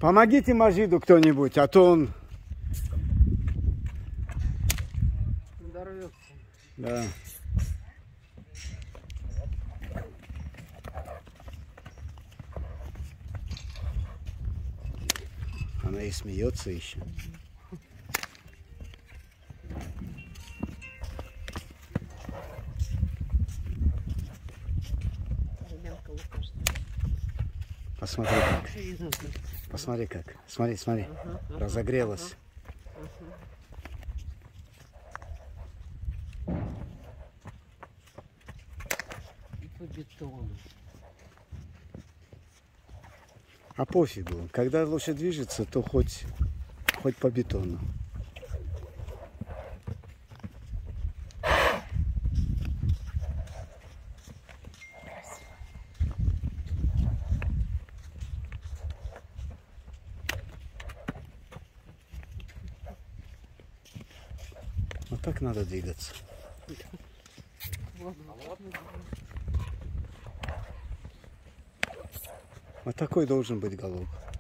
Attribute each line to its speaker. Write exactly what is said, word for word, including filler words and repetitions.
Speaker 1: Помогите Мажиду кто-нибудь, а то он...
Speaker 2: Дорвется.
Speaker 1: Да. Она и смеется еще. Посмотри как. Посмотри как. Смотри, смотри. Разогрелась.
Speaker 2: И по бетону.
Speaker 1: А пофигу. Когда лошадь движется, то хоть, хоть по бетону. Вот так надо двигаться. Вот такой должен быть голубь.